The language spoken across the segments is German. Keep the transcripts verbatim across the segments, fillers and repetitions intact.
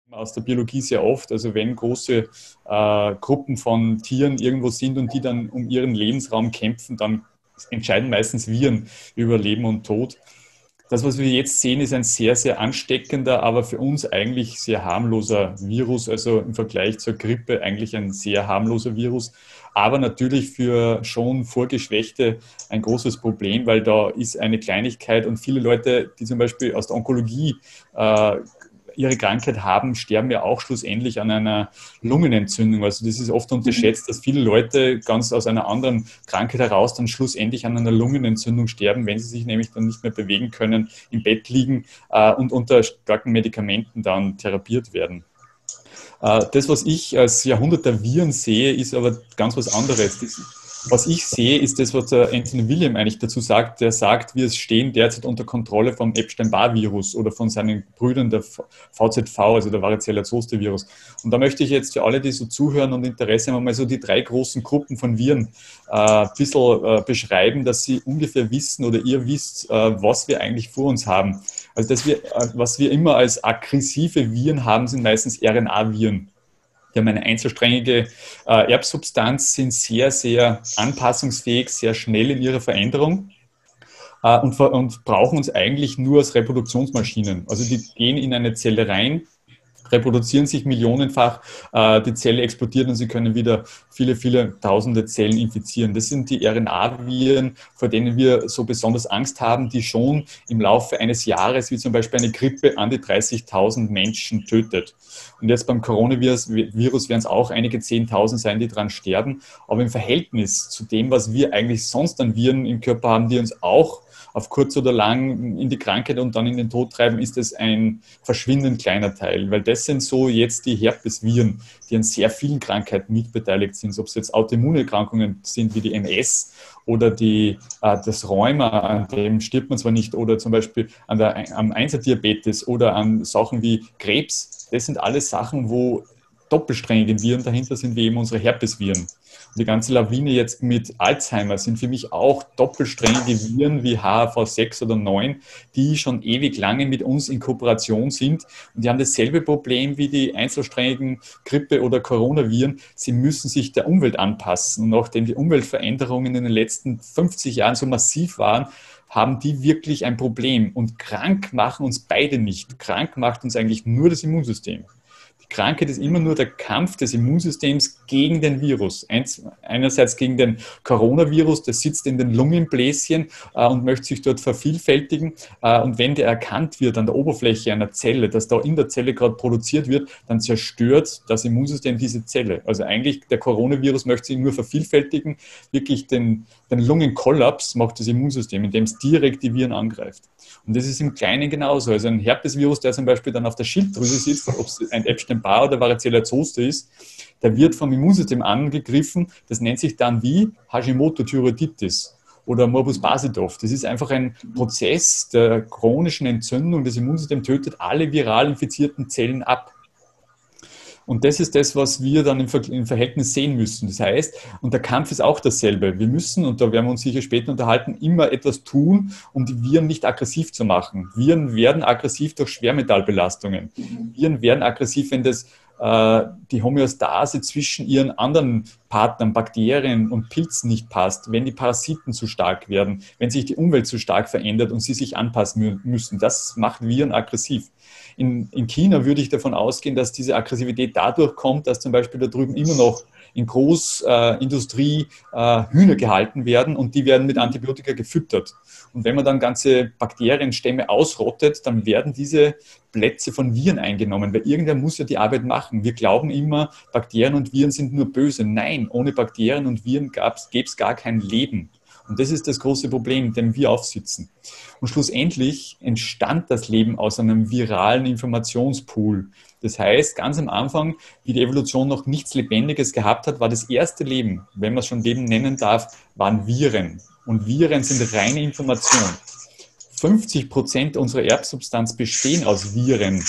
aus der Biologie sehr oft. Also wenn große äh, Gruppen von Tieren irgendwo sind und die dann um ihren Lebensraum kämpfen, dann entscheiden meistens Viren über Leben und Tod. Das, was wir jetzt sehen, ist ein sehr, sehr ansteckender, aber für uns eigentlich sehr harmloser Virus, also im Vergleich zur Grippe eigentlich ein sehr harmloser Virus, aber natürlich für schon Vorgeschwächte ein großes Problem, weil da ist eine Kleinigkeit und viele Leute, die zum Beispiel aus der Onkologie äh, ihre Krankheit haben, sterben ja auch schlussendlich an einer Lungenentzündung. Also das ist oft unterschätzt, dass viele Leute ganz aus einer anderen Krankheit heraus dann schlussendlich an einer Lungenentzündung sterben, wenn sie sich nämlich dann nicht mehr bewegen können, im Bett liegen äh, und unter starken Medikamenten dann therapiert werden. Äh, das, was ich als Jahrhundert der Viren sehe, ist aber ganz was anderes. Das, was ich sehe, ist das, was der Anthony William eigentlich dazu sagt. Der sagt, wir stehen derzeit unter Kontrolle vom Epstein-Barr-Virus oder von seinen Brüdern der V Z V, also der Varicella-Zoster-Virus. Und da möchte ich jetzt für alle, die so zuhören und Interesse haben, mal so die drei großen Gruppen von Viren äh, ein bisschen äh, beschreiben, dass sie ungefähr wissen oder ihr wisst, äh, was wir eigentlich vor uns haben. Also dass wir, äh, was wir immer als aggressive Viren haben, sind meistens R N A-Viren. Die haben eine einzelsträngige äh, Erbsubstanz, sind sehr, sehr anpassungsfähig, sehr schnell in ihrer Veränderung äh, und, und brauchen uns eigentlich nur als Reproduktionsmaschinen. Also die gehen in eine Zelle rein, reproduzieren sich millionenfach, äh, die Zelle explodiert und sie können wieder viele, viele tausende Zellen infizieren. Das sind die R N A-Viren, vor denen wir so besonders Angst haben, die schon im Laufe eines Jahres, wie zum Beispiel eine Grippe, an die dreißigtausend Menschen tötet. Und jetzt beim Coronavirus Virus werden es auch einige Zehntausend sein, die daran sterben. Aber im Verhältnis zu dem, was wir eigentlich sonst an Viren im Körper haben, die uns auch auf kurz oder lang in die Krankheit und dann in den Tod treiben, ist das ein verschwindend kleiner Teil. Weil das sind so jetzt die Herpesviren, die an sehr vielen Krankheiten mitbeteiligt sind. Ob es jetzt Autoimmunerkrankungen sind wie die M S oder die, äh, das Rheuma, an dem stirbt man zwar nicht, oder zum Beispiel an der, am Einserdiabetes oder an Sachen wie Krebs. Das sind alles Sachen, wo doppelsträngige Viren dahinter sind, wie eben unsere Herpesviren. Und die ganze Lawine jetzt mit Alzheimer sind für mich auch doppelsträngige Viren wie H R V sechs oder neun, die schon ewig lange mit uns in Kooperation sind. Und die haben dasselbe Problem wie die einzelsträngigen Grippe- oder Coronaviren. Sie müssen sich der Umwelt anpassen. Und nachdem die Umweltveränderungen in den letzten fünfzig Jahren so massiv waren, haben die wirklich ein Problem. Und krank machen uns beide nicht. Krank macht uns eigentlich nur das Immunsystem. Krankheit ist immer nur der Kampf des Immunsystems gegen den Virus. Einerseits gegen den Coronavirus, der sitzt in den Lungenbläschen äh, und möchte sich dort vervielfältigen. Äh, und wenn der erkannt wird an der Oberfläche einer Zelle, dass da in der Zelle gerade produziert wird, dann zerstört das Immunsystem diese Zelle. Also eigentlich der Coronavirus möchte sich nur vervielfältigen. Wirklich den, den Lungenkollaps macht das Immunsystem, indem es direkt die Viren angreift. Und das ist im Kleinen genauso. Also ein Herpesvirus, der zum Beispiel dann auf der Schilddrüse sitzt, ob es ein Epstein-Barr oder Varicella-Zoster ist, der wird vom Immunsystem angegriffen. Das nennt sich dann wie Hashimoto-Thyreoiditis oder Morbus Basedow. Das ist einfach ein Prozess der chronischen Entzündung. Das Immunsystem tötet alle viral infizierten Zellen ab. Und das ist das, was wir dann im, Ver im Verhältnis sehen müssen. Das heißt, und der Kampf ist auch dasselbe. Wir müssen, und da werden wir uns sicher später unterhalten, immer etwas tun, um die Viren nicht aggressiv zu machen. Viren werden aggressiv durch Schwermetallbelastungen. Viren werden aggressiv, wenn das äh, die Homöostase zwischen ihren anderen Partnern, Bakterien und Pilzen nicht passt, wenn die Parasiten zu stark werden, wenn sich die Umwelt zu stark verändert und sie sich anpassen müssen. Das macht Viren aggressiv. In, in China würde ich davon ausgehen, dass diese Aggressivität dadurch kommt, dass zum Beispiel da drüben immer noch in Großindustrie äh, Hühner gehalten werden und die werden mit Antibiotika gefüttert. Und wenn man dann ganze Bakterienstämme ausrottet, dann werden diese Plätze von Viren eingenommen, weil irgendwer muss ja die Arbeit machen. Wir glauben immer, Bakterien und Viren sind nur böse. Nein, ohne Bakterien und Viren gäbe es gar kein Leben. Und das ist das große Problem, dem wir aufsitzen. Und schlussendlich entstand das Leben aus einem viralen Informationspool. Das heißt, ganz am Anfang, wie die Evolution noch nichts Lebendiges gehabt hat, war das erste Leben, wenn man es schon Leben nennen darf, waren Viren. Und Viren sind reine Information. fünfzig Prozent unserer Erbsubstanz bestehen aus Viren.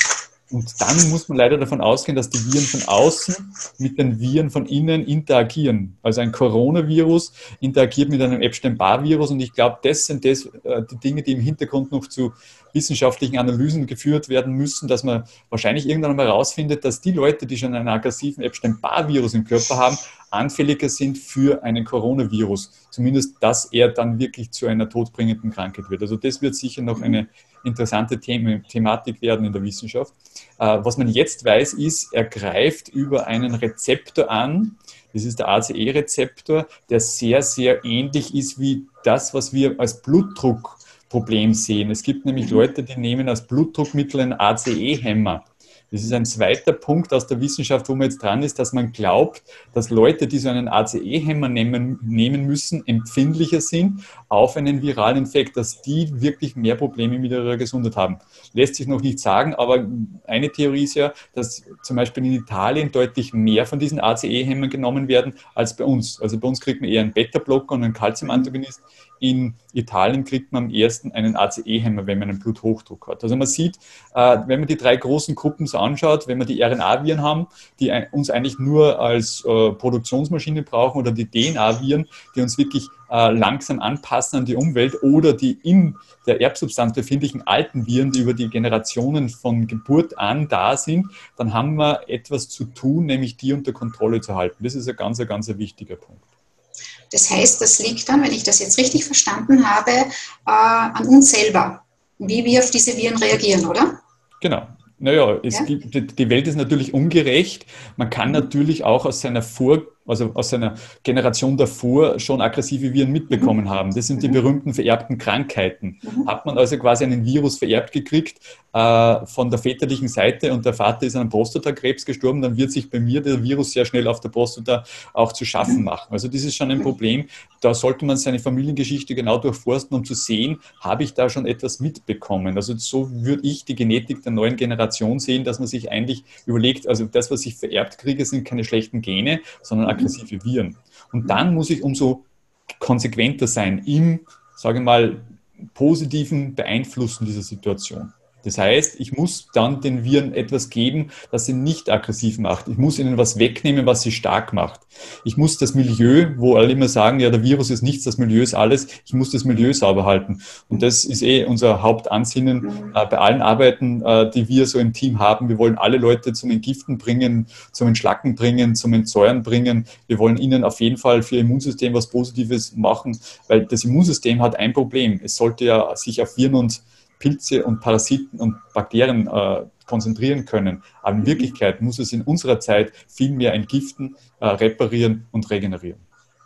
Und dann muss man leider davon ausgehen, dass die Viren von außen mit den Viren von innen interagieren. Also ein Coronavirus interagiert mit einem Epstein-Barr-Virus und ich glaube, das sind das, äh, die Dinge, die im Hintergrund noch zu wissenschaftlichen Analysen geführt werden müssen, dass man wahrscheinlich irgendwann mal herausfindet, dass die Leute, die schon einen aggressiven Epstein-Barr-Virus im Körper haben, anfälliger sind für einen Coronavirus. Zumindest, dass er dann wirklich zu einer todbringenden Krankheit wird. Also das wird sicher noch eine interessante The- Thematik werden in der Wissenschaft. Äh, was man jetzt weiß, ist, er greift über einen Rezeptor an. Das ist der A C E-Rezeptor, der sehr, sehr ähnlich ist wie das, was wir als Blutdruckproblem sehen. Es gibt nämlich Leute, die nehmen als Blutdruckmittel einen A C E-Hämmer. Das ist ein zweiter Punkt aus der Wissenschaft, wo man jetzt dran ist, dass man glaubt, dass Leute, die so einen A C E-Hämmer nehmen, nehmen müssen, empfindlicher sind auf einen viralen Infekt, dass die wirklich mehr Probleme mit ihrer Gesundheit haben. Lässt sich noch nicht sagen, aber eine Theorie ist ja, dass zum Beispiel in Italien deutlich mehr von diesen A C E-Hämmern genommen werden als bei uns. Also bei uns kriegt man eher einen Beta-Blocker und einen Calcium-Antagonist. In Italien kriegt man am ersten einen A C E-Hämmer, wenn man einen Bluthochdruck hat. Also man sieht, wenn man die drei großen Gruppen so anschaut, wenn wir die R N A-Viren haben, die uns eigentlich nur als Produktionsmaschine brauchen, oder die D N A-Viren, die uns wirklich langsam anpassen an die Umwelt, oder die in der Erbsubstanz befindlichen alten Viren, die über die Generationen von Geburt an da sind, dann haben wir etwas zu tun, nämlich die unter Kontrolle zu halten. Das ist ein ganz, ganz ein wichtiger Punkt. Das heißt, das liegt dann, wenn ich das jetzt richtig verstanden habe, äh, an uns selber, wie wir auf diese Viren reagieren, oder? Genau. Naja, es Ja? gibt, die Welt ist natürlich ungerecht. Man kann natürlich auch aus seiner Vor, also aus seiner Generation davor schon aggressive Viren mitbekommen haben. Das sind die berühmten vererbten Krankheiten. Hat man also quasi einen Virus vererbt gekriegt äh, von der väterlichen Seite und der Vater ist an einem Prostatakrebs gestorben, dann wird sich bei mir der Virus sehr schnell auf der Prostata auch zu schaffen machen. Also das ist schon ein Problem. Da sollte man seine Familiengeschichte genau durchforsten, um zu sehen, habe ich da schon etwas mitbekommen. Also so würde ich die Genetik der neuen Generation sehen, dass man sich eigentlich überlegt, also das, was ich vererbt kriege, sind keine schlechten Gene, sondern aggressive Viren. Und dann muss ich umso konsequenter sein im, sage ich mal, positiven Beeinflussen dieser Situation. Das heißt, ich muss dann den Viren etwas geben, das sie nicht aggressiv macht. Ich muss ihnen was wegnehmen, was sie stark macht. Ich muss das Milieu, wo alle immer sagen, ja, der Virus ist nichts, das Milieu ist alles, ich muss das Milieu sauber halten. Und das ist eh unser Hauptansinnen äh, bei allen Arbeiten, äh, die wir so im Team haben. Wir wollen alle Leute zum Entgiften bringen, zum Entschlacken bringen, zum Entsäuern bringen. Wir wollen ihnen auf jeden Fall für ihr Immunsystem was Positives machen, weil das Immunsystem hat ein Problem. Es sollte ja sich auf Viren und Pilze und Parasiten und Bakterien äh, konzentrieren können. Aber in Wirklichkeit muss es in unserer Zeit viel mehr entgiften, äh, reparieren und regenerieren.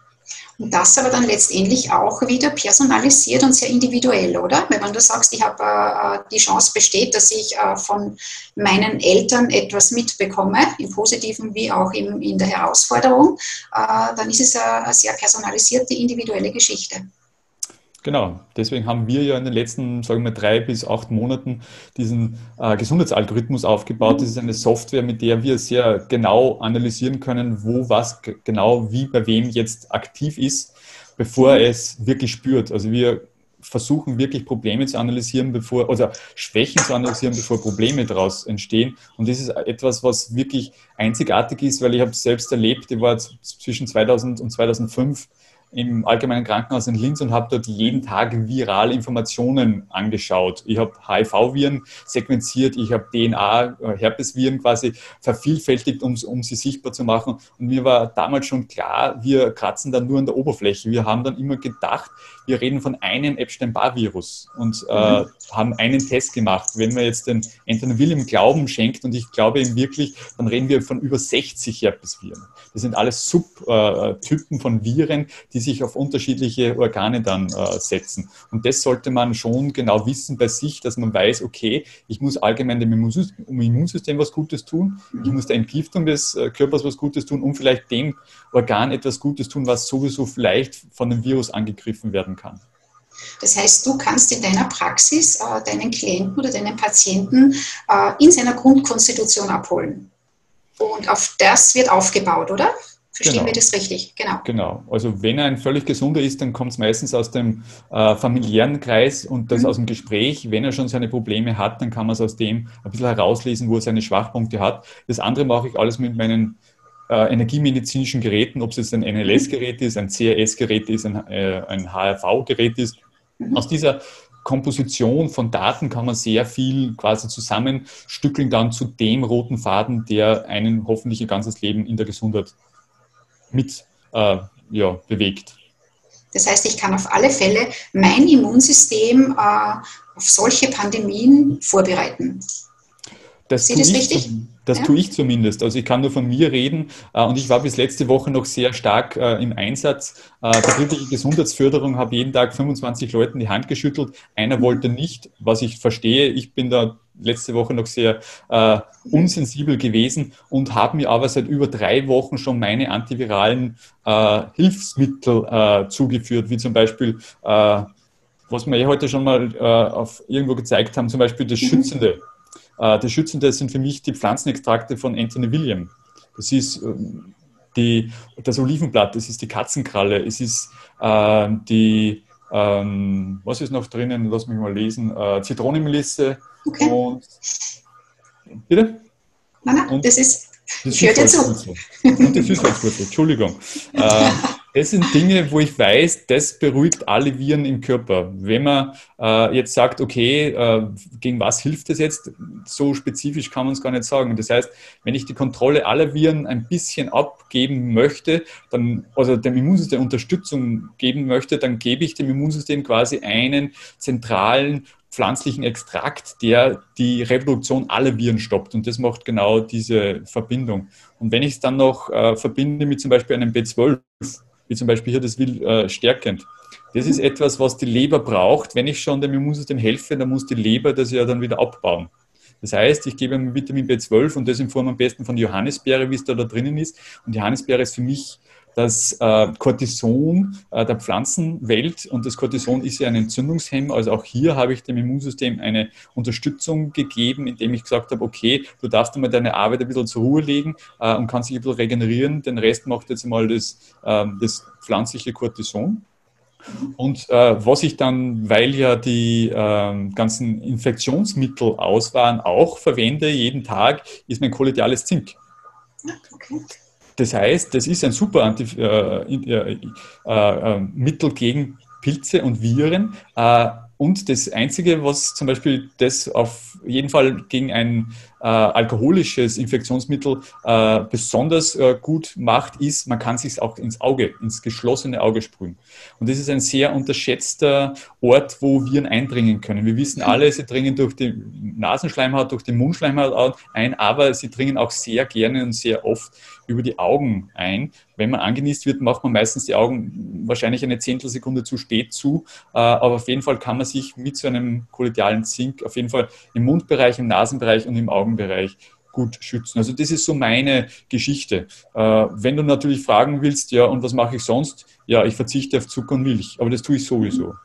Und das aber dann letztendlich auch wieder personalisiert und sehr individuell, oder? Wenn man da sagst, ich habe äh, die Chance besteht, dass ich äh, von meinen Eltern etwas mitbekomme, im Positiven wie auch im, in der Herausforderung, äh, dann ist es eine, eine sehr personalisierte, individuelle Geschichte. Genau, deswegen haben wir ja in den letzten, sagen wir, drei bis acht Monaten diesen äh, Gesundheitsalgorithmus aufgebaut. Das ist eine Software, mit der wir sehr genau analysieren können, wo was g- genau wie bei wem jetzt aktiv ist, bevor es wirklich spürt. Also wir versuchen wirklich Probleme zu analysieren, bevor, oder Schwächen zu analysieren, bevor Probleme daraus entstehen. Und das ist etwas, was wirklich einzigartig ist, weil ich habe es selbst erlebt. Ich war zwischen zweitausend und zweitausendfünf im Allgemeinen Krankenhaus in Linz und habe dort jeden Tag virale Informationen angeschaut. Ich habe H I V-Viren sequenziert, ich habe D N A, Herpesviren quasi vervielfältigt, um, um sie sichtbar zu machen. Und mir war damals schon klar, wir kratzen dann nur an der Oberfläche. Wir haben dann immer gedacht, wir reden von einem Epstein-Barr-Virus und äh, mhm. haben einen Test gemacht. Wenn man jetzt den Anthony William Glauben schenkt, und ich glaube ihm wirklich, dann reden wir von über sechzig Herpesviren. Das sind alles Subtypen von Viren, die sich auf unterschiedliche Organe dann äh, setzen. Und das sollte man schon genau wissen bei sich, dass man weiß, okay, ich muss allgemein dem Immunsystem, um Immunsystem was Gutes tun, ich muss der Entgiftung des äh, Körpers was Gutes tun und vielleicht dem Organ etwas Gutes tun, was sowieso vielleicht von dem Virus angegriffen werden kann. Das heißt, du kannst in deiner Praxis äh, deinen Klienten oder deinen Patienten äh, in seiner Grundkonstitution abholen. Und auf das wird aufgebaut, oder? Verstehen Genau. wir das richtig? Genau. Genau. Also wenn er ein völlig gesunder ist, dann kommt es meistens aus dem äh, familiären Kreis und das aus Mhm. dem Gespräch. Wenn er schon seine Probleme hat, dann kann man es aus dem ein bisschen herauslesen, wo er seine Schwachpunkte hat. Das andere mache ich alles mit meinen äh, energiemedizinischen Geräten, ob es jetzt ein N L Mhm. S-Gerät ist, ein C R S-Gerät ist, ein, äh, ein H R V-Gerät ist. Aus Mhm. dieser Komposition von Daten kann man sehr viel quasi zusammenstückeln dann zu dem roten Faden, der einen hoffentlich ihr ganzes Leben in der Gesundheit mit äh, ja, bewegt. Das heißt, ich kann auf alle Fälle mein Immunsystem äh, auf solche Pandemien vorbereiten. Das Sehe ich tue das ich, richtig? zum- das Ja? tue ich zumindest. Also ich kann nur von mir reden äh, und ich war bis letzte Woche noch sehr stark äh, im Einsatz. Äh, betriebliche Gesundheitsförderung, habe jeden Tag fünfundzwanzig Leuten die Hand geschüttelt. Einer wollte nicht, was ich verstehe. Ich bin da letzte Woche noch sehr äh, unsensibel gewesen und habe mir aber seit über drei Wochen schon meine antiviralen äh, Hilfsmittel äh, zugeführt, wie zum Beispiel äh, was wir ja heute schon mal äh, auf irgendwo gezeigt haben, zum Beispiel das Mhm. Schützende. Äh, das Schützende sind für mich die Pflanzenextrakte von Anthony William. Das ist ähm, die, das Olivenblatt, das ist die Katzenkralle, es ist äh, die, ähm, was ist noch drinnen, lass mich mal lesen, äh, Zitronenmelisse Okay. und, bitte? Nein, nein, Und das ist, die ich höre dir zu. Süßholzwurzel. Und die Süßholzwurzel, Entschuldigung. Äh, das sind Dinge, wo ich weiß, das beruhigt alle Viren im Körper. Wenn man äh, jetzt sagt, okay, äh, gegen was hilft das jetzt? So spezifisch kann man es gar nicht sagen. Das heißt, wenn ich die Kontrolle aller Viren ein bisschen abgeben möchte, dann, also dem Immunsystem Unterstützung geben möchte, dann gebe ich dem Immunsystem quasi einen zentralen pflanzlichen Extrakt, der die Reproduktion aller Viren stoppt. Und das macht genau diese Verbindung. Und wenn ich es dann noch äh, verbinde mit zum Beispiel einem B zwölf, wie zum Beispiel hier das Will äh, stärkend, das ist etwas, was die Leber braucht. Wenn ich schon dem Immunsystem helfe, dann muss die Leber das ja dann wieder abbauen. Das heißt, ich gebe ihm Vitamin B zwölf und das in Form am besten von Johannisbeere, wie es da, da drinnen ist. Und Johannisbeere ist für mich das äh, Cortison äh, der Pflanzenwelt und das Cortison ist ja ein Entzündungshemmer. Also auch hier habe ich dem Immunsystem eine Unterstützung gegeben, indem ich gesagt habe, okay, du darfst einmal deine Arbeit ein bisschen zur Ruhe legen äh, und kannst dich ein bisschen regenerieren. Den Rest macht jetzt mal das, äh, das pflanzliche Cortison. Und äh, was ich dann, weil ja die äh, ganzen Infektionsmittel aus waren, auch verwende jeden Tag, ist mein kolloidales Zink. Okay. Das heißt, das ist ein super Anti äh, äh, äh, Mittel gegen Pilze und Viren. Äh, und das Einzige, was zum Beispiel das auf jeden Fall gegen ein äh, alkoholisches Infektionsmittel äh, besonders äh, gut macht, ist, man kann es sich auch ins Auge, ins geschlossene Auge sprühen. Und das ist ein sehr unterschätzter Ort, wo Viren eindringen können. Wir wissen alle, sie dringen durch die Nasenschleimhaut, durch die Mundschleimhaut ein, aber sie dringen auch sehr gerne und sehr oft über die Augen ein. Wenn man angenießt wird, macht man meistens die Augen wahrscheinlich eine Zehntelsekunde zu spät zu, aber auf jeden Fall kann man sich mit so einem kolloidalen Zink auf jeden Fall im Mundbereich, im Nasenbereich und im Augenbereich gut schützen. Also das ist so meine Geschichte. Wenn du natürlich fragen willst, ja, und was mache ich sonst? Ja, ich verzichte auf Zucker und Milch, aber das tue ich sowieso.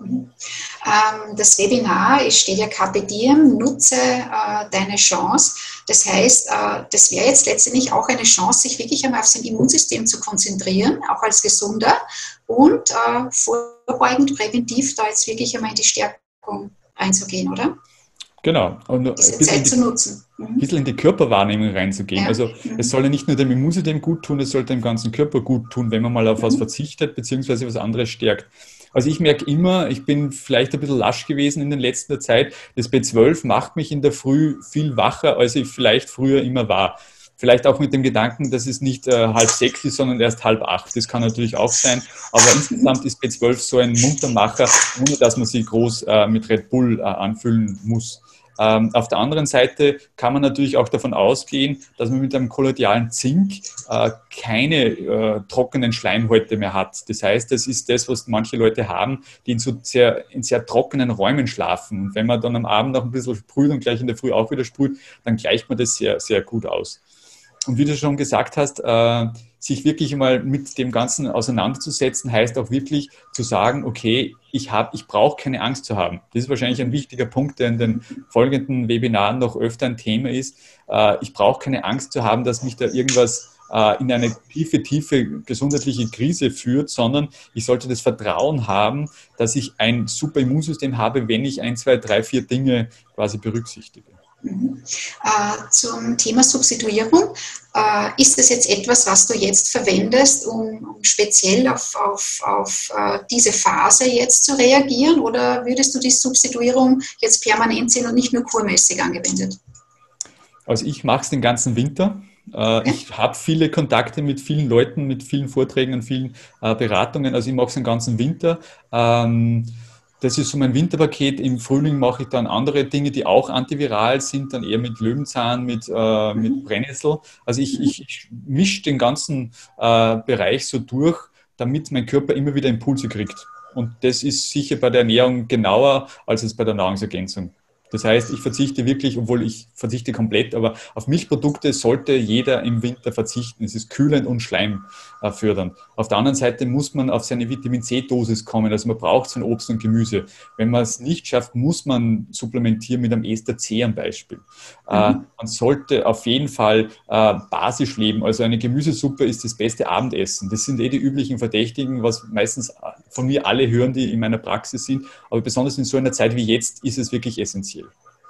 Das Webinar steht ja Carpe Diem, nutze äh, deine Chance. Das heißt, äh, das wäre jetzt letztendlich auch eine Chance, sich wirklich einmal auf sein Immunsystem zu konzentrieren, auch als Gesunder und äh, vorbeugend, präventiv da jetzt wirklich einmal in die Stärkung reinzugehen, oder? Genau. Und Diese ein bisschen Zeit in die, zu nutzen. Mhm. ein bisschen in die Körperwahrnehmung reinzugehen. Ja. Also Mhm. es soll ja nicht nur dem Immunsystem gut tun, es sollte dem ganzen Körper gut tun, wenn man mal auf was Mhm. verzichtet, beziehungsweise was anderes stärkt. Also ich merke immer, ich bin vielleicht ein bisschen lasch gewesen in der letzten Zeit. Das B zwölf macht mich in der Früh viel wacher, als ich vielleicht früher immer war. Vielleicht auch mit dem Gedanken, dass es nicht äh, halb sechs ist, sondern erst halb acht. Das kann natürlich auch sein. Aber insgesamt ist B zwölf so ein Muntermacher, ohne dass man sich groß äh, mit Red Bull äh, anfüllen muss. Ähm, auf der anderen Seite kann man natürlich auch davon ausgehen, dass man mit einem kolloidalen Zink äh, keine äh, trockenen Schleimhäute mehr hat. Das heißt, das ist das, was manche Leute haben, die in, so sehr, in sehr trockenen Räumen schlafen. Und wenn man dann am Abend noch ein bisschen sprüht und gleich in der Früh auch wieder sprüht, dann gleicht man das sehr, sehr gut aus. Und wie du schon gesagt hast, äh, sich wirklich mal mit dem Ganzen auseinanderzusetzen, heißt auch wirklich zu sagen, okay, ich, hab, ich brauche keine Angst zu haben. Das ist wahrscheinlich ein wichtiger Punkt, der in den folgenden Webinaren noch öfter ein Thema ist. Äh, ich brauche keine Angst zu haben, dass mich da irgendwas äh, in eine tiefe, tiefe gesundheitliche Krise führt, sondern ich sollte das Vertrauen haben, dass ich ein super Immunsystem habe, wenn ich ein, zwei, drei, vier Dinge quasi berücksichtige. Mhm. Äh, zum Thema Substituierung. Äh, ist das jetzt etwas, was du jetzt verwendest, um, um speziell auf, auf, auf äh, diese Phase jetzt zu reagieren, oder würdest du die Substituierung jetzt permanent sehen und nicht nur kurmäßig angewendet? Also ich mache es den ganzen Winter. Äh, Okay. ich habe viele Kontakte mit vielen Leuten, mit vielen Vorträgen und vielen äh, Beratungen. Also ich mache es den ganzen Winter. Ähm, Das ist so mein Winterpaket. Im Frühling mache ich dann andere Dinge, die auch antiviral sind, dann eher mit Löwenzahn, mit, äh, mit Mhm. Brennnessel. Also ich, ich, ich mische den ganzen äh, Bereich so durch, damit mein Körper immer wieder Impulse kriegt. Und das ist sicher bei der Ernährung genauer als es bei der Nahrungsergänzung. Das heißt, ich verzichte wirklich, obwohl ich verzichte komplett, aber auf Milchprodukte sollte jeder im Winter verzichten. Es ist kühlend und schleimfördernd. Auf der anderen Seite muss man auf seine Vitamin-C-Dosis kommen. Also man braucht so ein Obst und Gemüse. Wenn man es nicht schafft, muss man supplementieren mit einem Ester C am Beispiel. Äh, Mhm. man sollte auf jeden Fall äh, basisch leben. Also eine Gemüsesuppe ist das beste Abendessen. Das sind eh die üblichen Verdächtigen, was meistens von mir alle hören, die in meiner Praxis sind. Aber besonders in so einer Zeit wie jetzt ist es wirklich essentiell.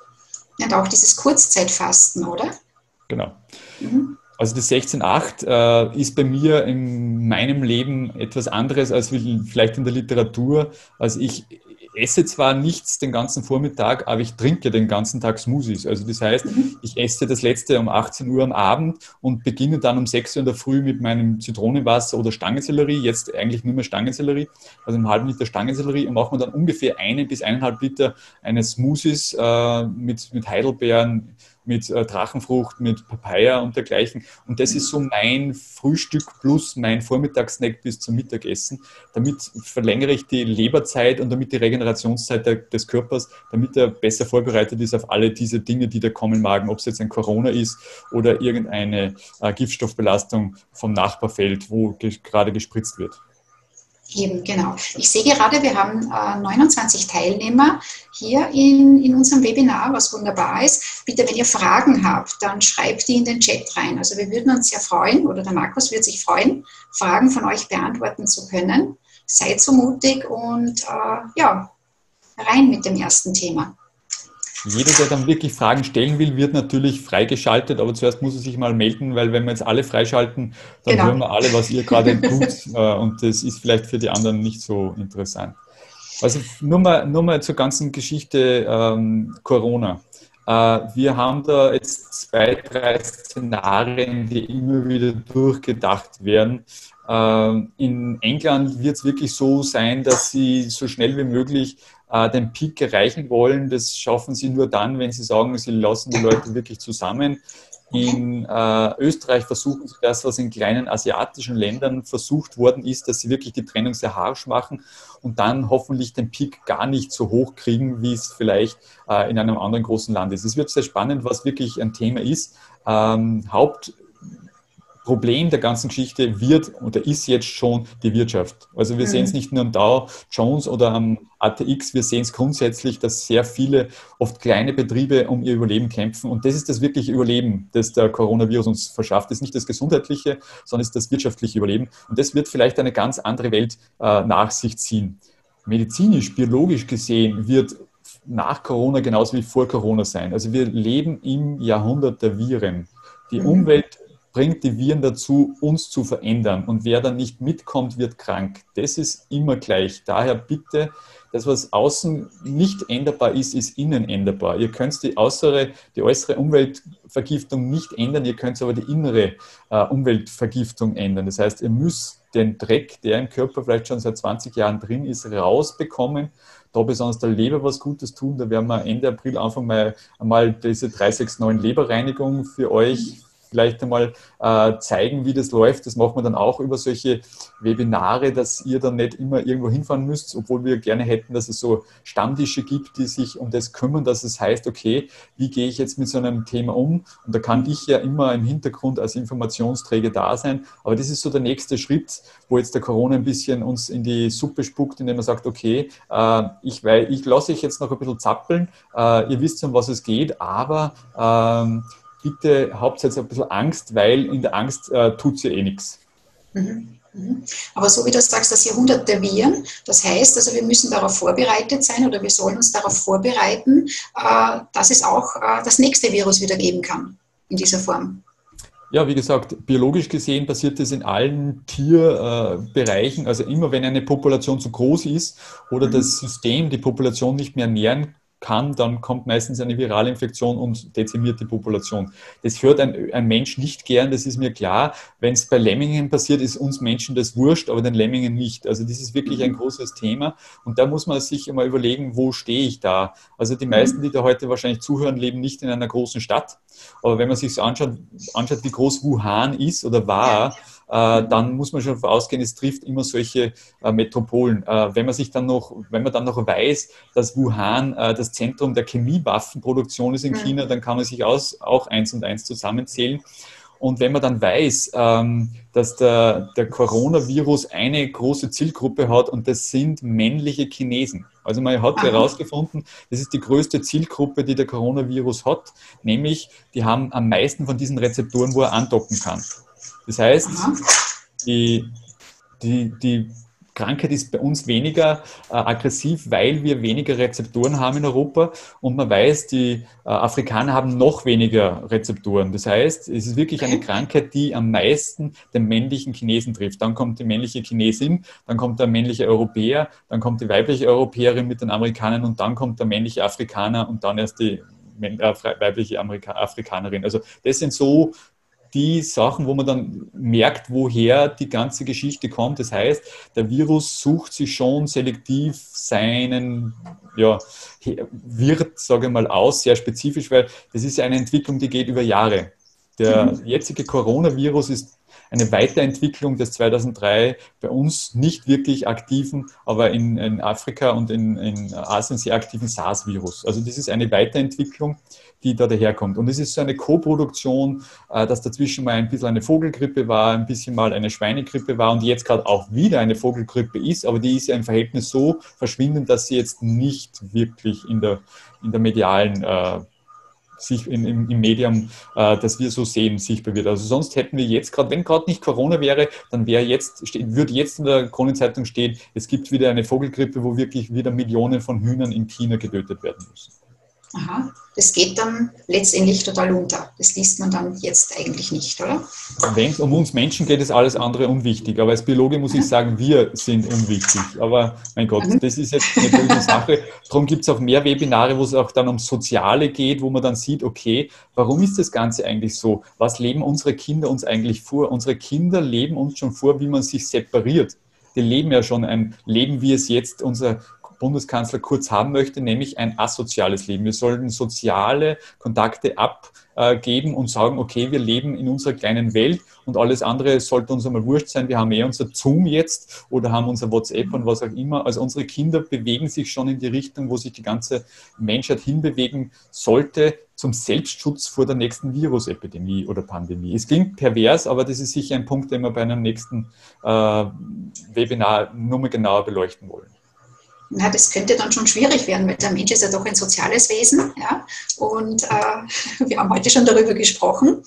Und auch dieses Kurzzeitfasten, oder? Genau. Mhm. Also das sechzehn acht äh, ist bei mir in meinem Leben etwas anderes als vielleicht in der Literatur. Also ich esse zwar nichts den ganzen Vormittag, aber ich trinke den ganzen Tag Smoothies. Also das heißt, Mhm. ich esse das letzte um achtzehn Uhr am Abend und beginne dann um sechs Uhr in der Früh mit meinem Zitronenwasser oder Stangensellerie, jetzt eigentlich nur mehr Stangensellerie, also einen halben Liter Stangensellerie, und mache mir dann ungefähr einen bis eineinhalb Liter eines Smoothies äh, mit, mit Heidelbeeren, mit äh, Drachenfrucht, mit Papaya und dergleichen. Und das ist so mein Frühstück plus mein Vormittagssnack bis zum Mittagessen. Damit verlängere ich die Leberzeit und damit die Regenerationszeit der, des Körpers, damit er besser vorbereitet ist auf alle diese Dinge, die da kommen magen, ob es jetzt ein Corona ist oder irgendeine äh, Giftstoffbelastung vom Nachbarfeld, wo ge gerade gespritzt wird. Eben, genau. Ich sehe gerade, wir haben äh, neunundzwanzig Teilnehmer hier in, in unserem Webinar, was wunderbar ist. Bitte, wenn ihr Fragen habt, dann schreibt die in den Chat rein. Also wir würden uns sehr freuen, oder der Markus würde sich freuen, Fragen von euch beantworten zu können. Seid so mutig und äh, ja, rein mit dem ersten Thema. Jeder, der dann wirklich Fragen stellen will, wird natürlich freigeschaltet, aber zuerst muss er sich mal melden, weil wenn wir jetzt alle freischalten, dann Genau. hören wir alle, was ihr gerade tut, äh, und das ist vielleicht für die anderen nicht so interessant. Also nur mal, nur mal zur ganzen Geschichte ähm, Corona. Äh, wir haben da jetzt zwei, drei Szenarien, die immer wieder durchgedacht werden. Äh, in England wird es wirklich so sein, dass sie so schnell wie möglich äh, den Peak erreichen wollen. Das schaffen sie nur dann, wenn sie sagen, sie lassen die Leute wirklich zusammen. Okay. In äh, Österreich versuchen sie das, was in kleinen asiatischen Ländern versucht worden ist, dass sie wirklich die Trennung sehr harsch machen und dann hoffentlich den Peak gar nicht so hoch kriegen, wie es vielleicht äh, in einem anderen großen Land ist. Es wird sehr spannend, was wirklich ein Thema ist. Ähm, Haupt Problem der ganzen Geschichte wird oder ist jetzt schon die Wirtschaft. Also wir sehen es Mhm. nicht nur am Dow Jones oder am A T X, wir sehen es grundsätzlich, dass sehr viele, oft kleine Betriebe um ihr Überleben kämpfen. Und das ist das wirkliche Überleben, das der Coronavirus uns verschafft. Das ist nicht das gesundheitliche, sondern ist das wirtschaftliche Überleben. Und das wird vielleicht eine ganz andere Welt äh, nach sich ziehen. Medizinisch, biologisch gesehen wird nach Corona genauso wie vor Corona sein. Also wir leben im Jahrhundert der Viren. Die Mhm. Umwelt bringt die Viren dazu, uns zu verändern. Und wer dann nicht mitkommt, wird krank. Das ist immer gleich. Daher bitte, das, was außen nicht änderbar ist, ist innen änderbar. Ihr könnt die äußere, die äußere Umweltvergiftung nicht ändern, ihr könnt aber die innere äh, Umweltvergiftung ändern. Das heißt, ihr müsst den Dreck, der im Körper vielleicht schon seit zwanzig Jahren drin ist, rausbekommen. Da besonders der Leber was Gutes tun. Da werden wir Ende April, Anfang Mai einmal diese drei sechs neun Leberreinigung für euch vielleicht einmal äh, zeigen, wie das läuft. Das machen wir dann auch über solche Webinare, dass ihr dann nicht immer irgendwo hinfahren müsst, obwohl wir gerne hätten, dass es so Stammtische gibt, die sich um das kümmern, dass es heißt, okay, wie gehe ich jetzt mit so einem Thema um? Und da kann ich ja immer im Hintergrund als Informationsträger da sein. Aber das ist so der nächste Schritt, wo jetzt der Corona ein bisschen uns in die Suppe spuckt, indem er sagt, okay, äh, ich, ich lasse euch jetzt noch ein bisschen zappeln, äh, ihr wisst, um was es geht, aber ähm, bitte hauptsächlich ein bisschen Angst, weil in der Angst äh, tut sie eh nichts. Mhm. Aber so wie du sagst, das Jahrhundert der Viren, das heißt, also wir müssen darauf vorbereitet sein oder wir sollen uns darauf vorbereiten, äh, dass es auch äh, das nächste Virus wieder geben kann in dieser Form. Ja, wie gesagt, biologisch gesehen passiert das in allen Tierbereichen. Also immer wenn eine Population zu groß ist oder das System die Population nicht mehr ernähren kann, dann kommt meistens eine virale Infektion und dezimiert die Population. Das hört ein, ein Mensch nicht gern, das ist mir klar. Wenn es bei Lemmingen passiert, ist uns Menschen das wurscht, aber den Lemmingen nicht. Also das ist wirklich ein großes Thema und da muss man sich immer überlegen, wo stehe ich da? Also die meisten, die da heute wahrscheinlich zuhören, leben nicht in einer großen Stadt. Aber wenn man sich so anschaut, anschaut, wie groß Wuhan ist oder war, äh, dann muss man schon davon ausgehen, es trifft immer solche äh, Metropolen. Äh, wenn man sich dann noch, wenn man dann noch weiß, dass Wuhan äh, das Zentrum der Chemiewaffenproduktion ist in China, dann kann man sich aus, auch eins und eins zusammenzählen. Und wenn man dann weiß, ähm, dass der, der Coronavirus eine große Zielgruppe hat und das sind männliche Chinesen. Also man hat herausgefunden, das ist die größte Zielgruppe, die der Coronavirus hat, nämlich die haben am meisten von diesen Rezeptoren, wo er andocken kann. Das heißt, die, die, die Krankheit ist bei uns weniger äh, aggressiv, weil wir weniger Rezeptoren haben in Europa und man weiß, die äh, Afrikaner haben noch weniger Rezeptoren. Das heißt, es ist wirklich eine Krankheit, die am meisten den männlichen Chinesen trifft. Dann kommt die männliche Chinesin, dann kommt der männliche Europäer, dann kommt die weibliche Europäerin mit den Amerikanern und dann kommt der männliche Afrikaner und dann erst die äh, weibliche Amerika Afrikanerin. Also das sind so die Sachen, wo man dann merkt, woher die ganze Geschichte kommt. Das heißt, der Virus sucht sich schon selektiv seinen ja, Wirt, sage ich mal, aus, sehr spezifisch, weil das ist ja eine Entwicklung, die geht über Jahre. Der jetzige Coronavirus ist eine Weiterentwicklung des zweitausenddrei bei uns nicht wirklich aktiven, aber in, in Afrika und in, in Asien sehr aktiven SARS-Virus. Also das ist eine Weiterentwicklung, die da daherkommt. Und es ist so eine Co-Produktion, dass dazwischen mal ein bisschen eine Vogelgrippe war, ein bisschen mal eine Schweinegrippe war und jetzt gerade auch wieder eine Vogelgrippe ist, aber die ist ja im Verhältnis so verschwindend, dass sie jetzt nicht wirklich in der, in der medialen äh, sich in, im, im Medium, äh, das wir so sehen, sichtbar wird. Also sonst hätten wir jetzt gerade, wenn gerade nicht Corona wäre, dann wäre jetzt, würde jetzt in der Kronenzeitung stehen, es gibt wieder eine Vogelgrippe, wo wirklich wieder Millionen von Hühnern in China getötet werden müssen. Aha, das geht dann letztendlich total unter. Das liest man dann jetzt eigentlich nicht, oder? Wenn es um uns Menschen geht, ist alles andere unwichtig. Aber als Biologe muss ich sagen, wir sind unwichtig. Aber mein Gott, das ist jetzt eine böse Sache. Darum gibt es auch mehr Webinare, wo es auch dann ums Soziale geht, wo man dann sieht, okay, warum ist das Ganze eigentlich so? Was leben unsere Kinder uns eigentlich vor? Unsere Kinder leben uns schon vor, wie man sich separiert. Die leben ja schon ein Leben, wie es jetzt unser Bundeskanzler Kurz haben möchte, nämlich ein asoziales Leben. Wir sollten soziale Kontakte abgeben und sagen, okay, wir leben in unserer kleinen Welt und alles andere sollte uns einmal wurscht sein. Wir haben eher unser Zoom jetzt oder haben unser WhatsApp und was auch immer. Also unsere Kinder bewegen sich schon in die Richtung, wo sich die ganze Menschheit hinbewegen sollte, zum Selbstschutz vor der nächsten Virusepidemie oder Pandemie. Es klingt pervers, aber das ist sicher ein Punkt, den wir bei einem nächsten äh, Webinar nur mal genauer beleuchten wollen. Na, das könnte dann schon schwierig werden, weil der Mensch ist ja doch ein soziales Wesen. Ja? Und äh, wir haben heute schon darüber gesprochen.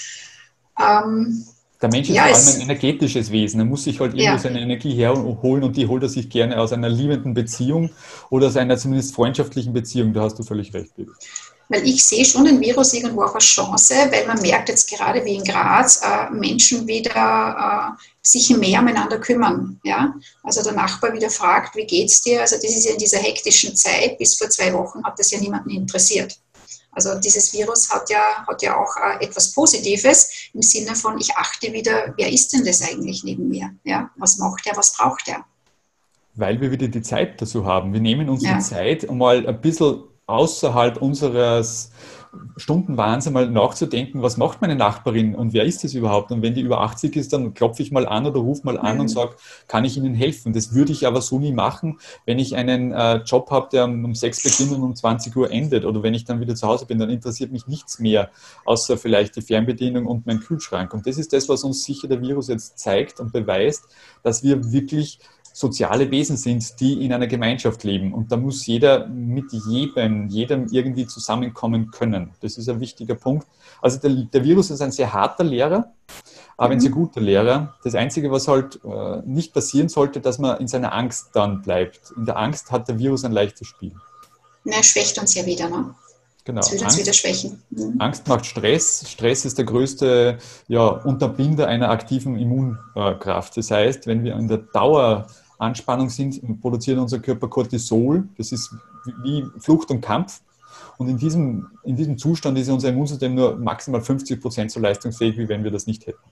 Ähm, der Mensch ist ja, vor allem ein energetisches Wesen. Er muss sich halt irgendwo ja. seine Energie herholen und die holt er sich gerne aus einer liebenden Beziehung oder aus einer zumindest freundschaftlichen Beziehung. Da hast du völlig recht, Birgit. Weil ich sehe schon den Virus irgendwo auch als Chance, weil man merkt jetzt gerade wie in Graz, äh, Menschen wieder äh, sich mehr umeinander kümmern. Ja? Also der Nachbar wieder fragt, wie geht's dir? Also das ist ja in dieser hektischen Zeit, bis vor zwei Wochen hat das ja niemanden interessiert. Also dieses Virus hat ja, hat ja auch äh, etwas Positives im Sinne von, ich achte wieder, wer ist denn das eigentlich neben mir? Ja? Was macht er, was braucht er? Weil wir wieder die Zeit dazu haben. Wir nehmen uns ja. die Zeit, um mal ein bisschen außerhalb unseres Stundenwahns einmal nachzudenken, was macht meine Nachbarin und wer ist das überhaupt? Und wenn die über achtzig ist, dann klopfe ich mal an oder rufe mal an mhm. und sage, kann ich Ihnen helfen? Das würde ich aber so nie machen, wenn ich einen äh, Job habe, der um, um sechs beginnt und um zwanzig Uhr endet oder wenn ich dann wieder zu Hause bin, dann interessiert mich nichts mehr, außer vielleicht die Fernbedienung und mein Kühlschrank. Und das ist das, was uns sicher der Virus jetzt zeigt und beweist, dass wir wirklich soziale Wesen sind, die in einer Gemeinschaft leben. Und da muss jeder mit jedem, jedem irgendwie zusammenkommen können. Das ist ein wichtiger Punkt. Also der, der Virus ist ein sehr harter Lehrer, aber ein sehr guter Lehrer. Das Einzige, was halt äh, nicht passieren sollte, dass man in seiner Angst dann bleibt. In der Angst hat der Virus ein leichtes Spiel. Na, er schwächt uns ja wieder, ne? Genau. Das wird uns wieder schwächen. Mhm. Angst macht Stress. Stress ist der größte ja, Unterbinder einer aktiven Immunkraft. Das heißt, wenn wir in der Daueranspannung sind, produziert unser Körper Cortisol. Das ist wie Flucht und Kampf. Und in diesem, in diesem Zustand ist unser Immunsystem nur maximal fünfzig Prozent so leistungsfähig, wie wenn wir das nicht hätten.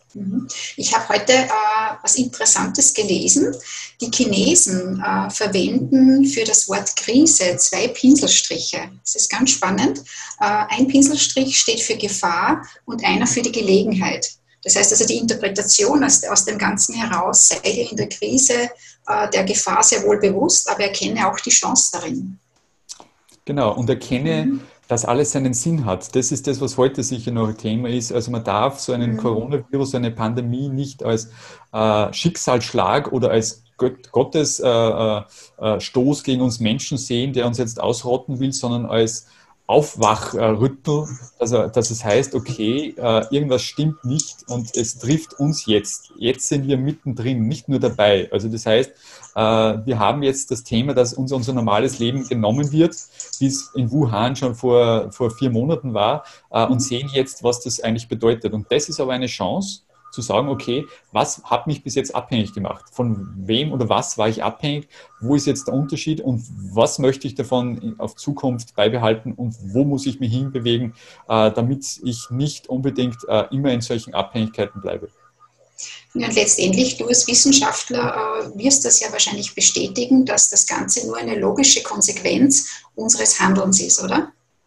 Ich habe heute äh, was Interessantes gelesen. Die Chinesen äh, verwenden für das Wort Krise zwei Pinselstriche. Das ist ganz spannend. Äh, ein Pinselstrich steht für Gefahr und einer für die Gelegenheit. Das heißt also, die Interpretation aus, aus dem Ganzen heraus sei in der Krise äh, der Gefahr sehr wohl bewusst, aber erkenne auch die Chance darin. Genau, und erkenne, Mhm. dass alles seinen Sinn hat. Das ist das, was heute sicher noch ein Thema ist. Also man darf so einen Mhm. Coronavirus, eine Pandemie nicht als äh, Schicksalsschlag oder als Gott, Gottes äh, äh, Stoß gegen uns Menschen sehen, der uns jetzt ausrotten will, sondern als Aufwachrüttel, also dass es heißt, okay, äh, irgendwas stimmt nicht und es trifft uns jetzt. Jetzt sind wir mittendrin, nicht nur dabei. Also das heißt, äh, wir haben jetzt das Thema, dass uns unser normales Leben genommen wird, wie es in Wuhan schon vor, vor vier Monaten war, äh, und sehen jetzt, was das eigentlich bedeutet. Und das ist aber eine Chance, zu sagen, okay, was hat mich bis jetzt abhängig gemacht? Von wem oder was war ich abhängig? Wo ist jetzt der Unterschied und was möchte ich davon auf Zukunft beibehalten und wo muss ich mich hinbewegen, äh, damit ich nicht unbedingt äh, immer in solchen Abhängigkeiten bleibe? Ja, und letztendlich, du als Wissenschaftler äh, wirst das ja wahrscheinlich bestätigen, dass das Ganze nur eine logische Konsequenz unseres Handelns ist, oder?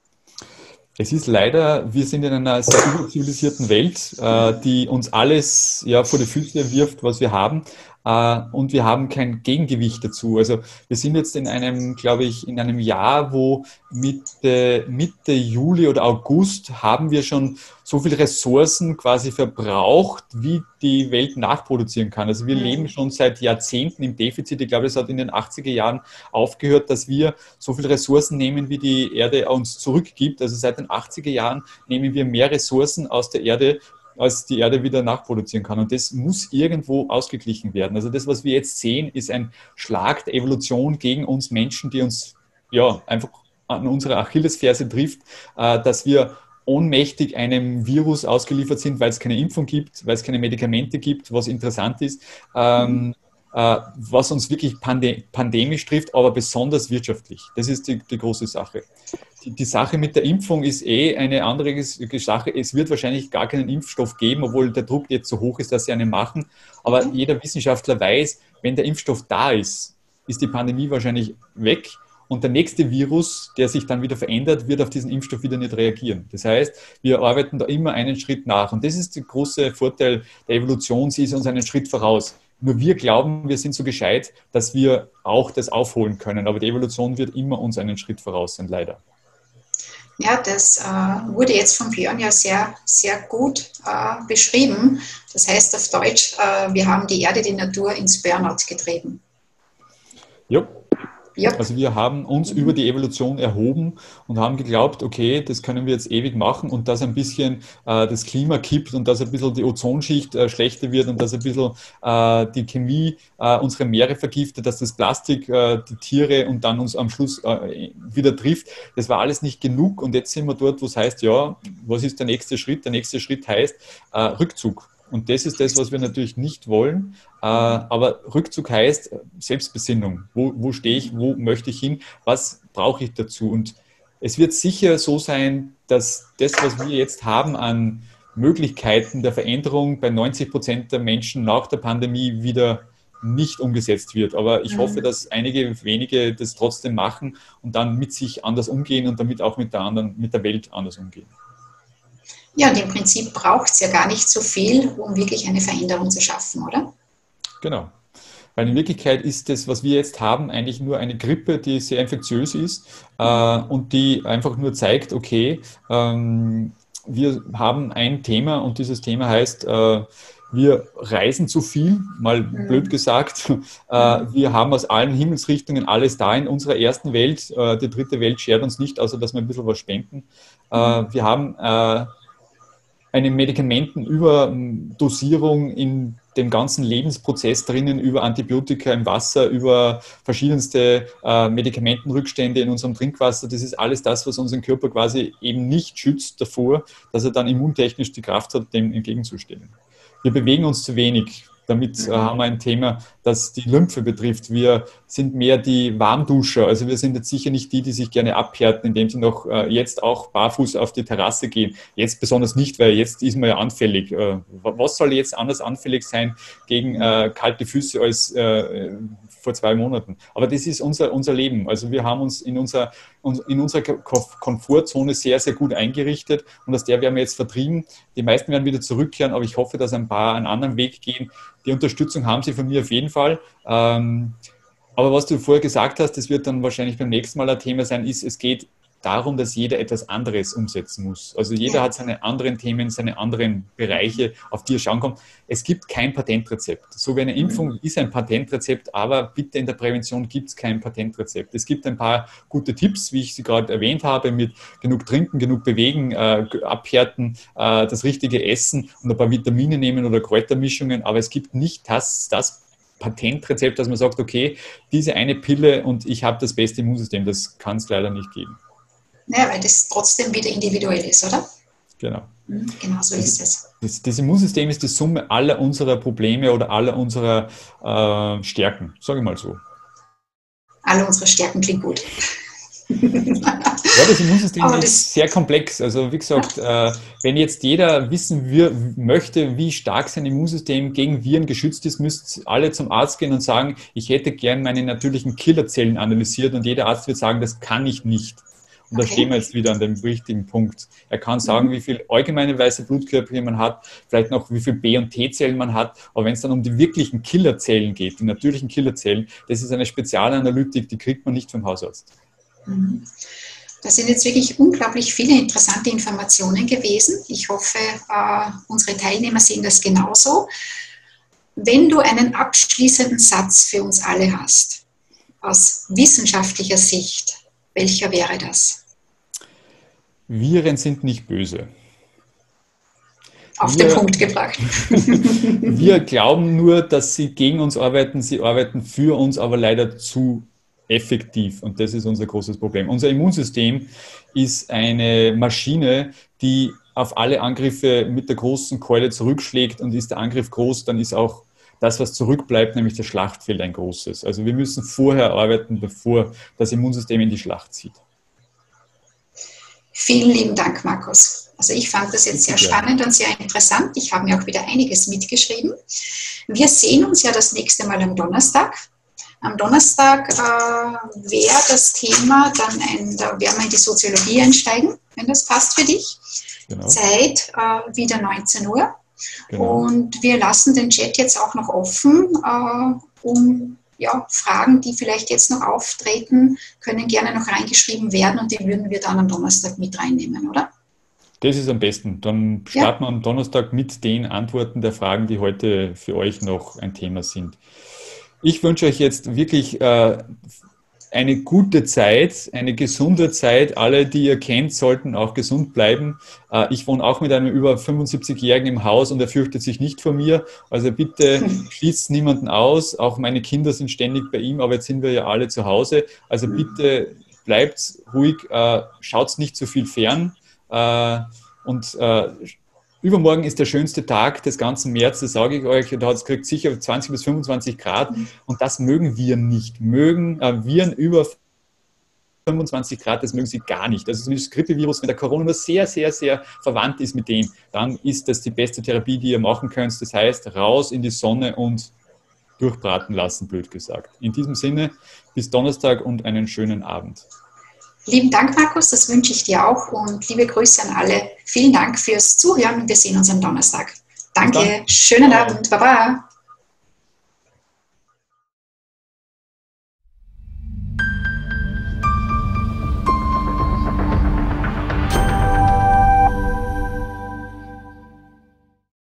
Es ist leider, wir sind in einer sehr überzivilisierten Welt, äh, die uns alles ja, vor die Füße wirft, was wir haben. Äh, und wir haben kein Gegengewicht dazu. Also wir sind jetzt in einem, glaube ich, in einem Jahr, wo Mitte, Mitte Juli oder August haben wir schon so viele Ressourcen quasi verbraucht, wie die Welt nachproduzieren kann. Also wir leben schon seit Jahrzehnten im Defizit. Ich glaube, es hat in den achtziger Jahren aufgehört, dass wir so viele Ressourcen nehmen, wie die Erde uns zurückgibt. Also seit den achtziger Jahren nehmen wir mehr Ressourcen aus der Erde, als die Erde wieder nachproduzieren kann. Und das muss irgendwo ausgeglichen werden. Also das, was wir jetzt sehen, ist ein Schlag der Evolution gegen uns Menschen, die uns ja einfach an unsere Achillesferse trifft, äh, dass wir ohnmächtig einem Virus ausgeliefert sind, weil es keine Impfung gibt, weil es keine Medikamente gibt, was interessant ist, ähm, äh, was uns wirklich pande pandemisch trifft, aber besonders wirtschaftlich. Das ist die, die große Sache. Die, die Sache mit der Impfung ist eh eine andere Sache. Es wird wahrscheinlich gar keinen Impfstoff geben, obwohl der Druck jetzt so hoch ist, dass sie einen machen. Aber jeder Wissenschaftler weiß, wenn der Impfstoff da ist, ist die Pandemie wahrscheinlich weg. Und der nächste Virus, der sich dann wieder verändert, wird auf diesen Impfstoff wieder nicht reagieren. Das heißt, wir arbeiten da immer einen Schritt nach. Und das ist der große Vorteil der Evolution. Sie ist uns einen Schritt voraus. Nur wir glauben, wir sind so gescheit, dass wir auch das aufholen können. Aber die Evolution wird immer uns einen Schritt voraus sein, leider. Ja, das äh, wurde jetzt von Björn ja sehr, sehr gut äh, beschrieben. Das heißt auf Deutsch, äh, wir haben die Erde, die Natur ins Burnout getrieben. Ja. Ja. Also wir haben uns über die Evolution erhoben und haben geglaubt, okay, das können wir jetzt ewig machen und dass ein bisschen äh, das Klima kippt und dass ein bisschen die Ozonschicht äh, schlechter wird und dass ein bisschen äh, die Chemie äh, unsere Meere vergiftet, dass das Plastik äh, die Tiere und dann uns am Schluss äh, wieder trifft. Das war alles nicht genug und jetzt sind wir dort, wo es heißt, ja, was ist der nächste Schritt? Der nächste Schritt heißt äh, Rückzug. Und das ist das, was wir natürlich nicht wollen. Äh, aber Rückzug heißt Selbstbesinnung. Wo, wo stehe ich? Wo möchte ich hin? Was brauche ich dazu? Und es wird sicher so sein, dass das, was wir jetzt haben an Möglichkeiten der Veränderung bei neunzig Prozent der Menschen nach der Pandemie wieder nicht umgesetzt wird. Aber ich hoffe, dass einige wenige das trotzdem machen und dann mit sich anders umgehen und damit auch mit der anderen, mit der Welt anders umgehen. Ja, und im Prinzip braucht es ja gar nicht so viel, um wirklich eine Veränderung zu schaffen, oder? Genau. Weil in Wirklichkeit ist das, was wir jetzt haben, eigentlich nur eine Grippe, die sehr infektiös ist äh, und die einfach nur zeigt, okay, ähm, wir haben ein Thema und dieses Thema heißt, äh, Wir reisen zu viel, mal mhm. blöd gesagt. Äh, wir haben aus allen Himmelsrichtungen alles da in unserer ersten Welt. Äh, die dritte Welt schert uns nicht, außer dass wir ein bisschen was spenden. Äh, wir haben äh, eine Medikamentenüberdosierung in dem ganzen Lebensprozess drinnen, über Antibiotika im Wasser, über verschiedenste äh, Medikamentenrückstände in unserem Trinkwasser. Das ist alles das, was unseren Körper quasi eben nicht schützt davor, dass er dann immuntechnisch die Kraft hat, dem entgegenzustehen. Wir bewegen uns zu wenig. Damit äh, haben wir ein Thema, das die Lymphe betrifft. Wir sind mehr die Warmduscher. Also wir sind jetzt sicher nicht die, die sich gerne abhärten, indem sie noch äh, jetzt auch barfuß auf die Terrasse gehen. Jetzt besonders nicht, weil jetzt ist man ja anfällig. Äh, was soll jetzt anders anfällig sein gegen äh, kalte Füße als äh, vor zwei Monaten? Aber das ist unser, unser Leben. Also wir haben uns in, unser, in unserer Komfortzone sehr, sehr gut eingerichtet und aus der werden wir jetzt vertrieben. Die meisten werden wieder zurückkehren, aber ich hoffe, dass ein paar einen anderen Weg gehen. Die Unterstützung haben sie von mir auf jeden Fall. Ähm, aber was du vorher gesagt hast, das wird dann wahrscheinlich beim nächsten Mal ein Thema sein, ist, es geht darum, dass jeder etwas anderes umsetzen muss. Also jeder hat seine anderen Themen, seine anderen Bereiche, auf die er schauen kann. Es gibt kein Patentrezept. So wie eine Impfung ist ein Patentrezept, aber bitte in der Prävention gibt es kein Patentrezept. Es gibt ein paar gute Tipps, wie ich sie gerade erwähnt habe, mit genug Trinken, genug Bewegen, äh, abhärten, äh, das richtige Essen und ein paar Vitamine nehmen oder Kräutermischungen, aber es gibt nicht das, das Patentrezept, dass man sagt, okay, diese eine Pille und ich habe das beste Immunsystem. Das kann es leider nicht geben. Ja, weil das trotzdem wieder individuell ist, oder? Genau. Genau so ist es. Das, das Immunsystem ist die Summe aller unserer Probleme oder aller unserer äh, Stärken, sage ich mal so. Alle unsere Stärken klingt gut. Ja, das Immunsystem Aber ist das sehr komplex. Also wie gesagt, äh, wenn jetzt jeder wissen wir, möchte, wie stark sein Immunsystem gegen Viren geschützt ist, müsst alle zum Arzt gehen und sagen, ich hätte gern meine natürlichen Killerzellen analysiert und jeder Arzt wird sagen, das kann ich nicht. Und okay. Da stehen wir jetzt wieder an dem richtigen Punkt. Er kann sagen, mhm. wie viel allgemeine weiße Blutkörperchen man hat, vielleicht noch wie viel B- und T-Zellen man hat, aber wenn es dann um die wirklichen Killerzellen geht, die natürlichen Killerzellen, das ist eine Spezialanalytik, die kriegt man nicht vom Hausarzt. Mhm. Das sind jetzt wirklich unglaublich viele interessante Informationen gewesen. Ich hoffe, äh, unsere Teilnehmer sehen das genauso. Wenn du einen abschließenden Satz für uns alle hast, aus wissenschaftlicher Sicht, welcher wäre das? Viren sind nicht böse. Auf wir, den Punkt gebracht. Wir glauben nur, dass sie gegen uns arbeiten, sie arbeiten für uns, aber leider zu effektiv. Und das ist unser großes Problem. Unser Immunsystem ist eine Maschine, die auf alle Angriffe mit der großen Keule zurückschlägt, und ist der Angriff groß, dann ist auch das, was zurückbleibt, nämlich das Schlachtfeld, ein großes. Also wir müssen vorher arbeiten, bevor das Immunsystem in die Schlacht zieht. Vielen lieben Dank, Markus. Also ich fand das jetzt sehr spannend und sehr interessant. Ich habe mir auch wieder einiges mitgeschrieben. Wir sehen uns ja das nächste Mal am Donnerstag. Am Donnerstag äh, wäre das Thema, dann ein, da werden wir in die Soziologie einsteigen, wenn das passt für dich. Genau. Zeit äh, wieder neunzehn Uhr. Genau. Und wir lassen den Chat jetzt auch noch offen, äh, um ja, Fragen, die vielleicht jetzt noch auftreten, können gerne noch reingeschrieben werden und die würden wir dann am Donnerstag mit reinnehmen, oder? Das ist am besten. Dann starten ja. wir am Donnerstag mit den Antworten der Fragen, die heute für euch noch ein Thema sind. Ich wünsche euch jetzt wirklich äh, eine gute Zeit, eine gesunde Zeit. Alle, die ihr kennt, sollten auch gesund bleiben. Äh, ich wohne auch mit einem über fünfundsiebzigjährigen im Haus und er fürchtet sich nicht vor mir. Also bitte schließt niemanden aus. Auch meine Kinder sind ständig bei ihm, aber jetzt sind wir ja alle zu Hause. Also bitte bleibt ruhig, äh, schaut nicht zu viel fern. Äh, und äh, übermorgen ist der schönste Tag des ganzen März, das sage ich euch. Da kriegt sicher zwanzig bis fünfundzwanzig Grad und das mögen wir nicht. Mögen äh, Viren über fünfundzwanzig Grad, das mögen sie gar nicht. Also das Grippevirus, wenn der Corona nur sehr, sehr, sehr verwandt ist mit dem, dann ist das die beste Therapie, die ihr machen könnt. Das heißt, raus in die Sonne und durchbraten lassen, blöd gesagt. In diesem Sinne, bis Donnerstag und einen schönen Abend. Lieben Dank, Markus, das wünsche ich dir auch und liebe Grüße an alle. Vielen Dank fürs Zuhören und wir sehen uns am Donnerstag. Danke, schönen Abend, Baba.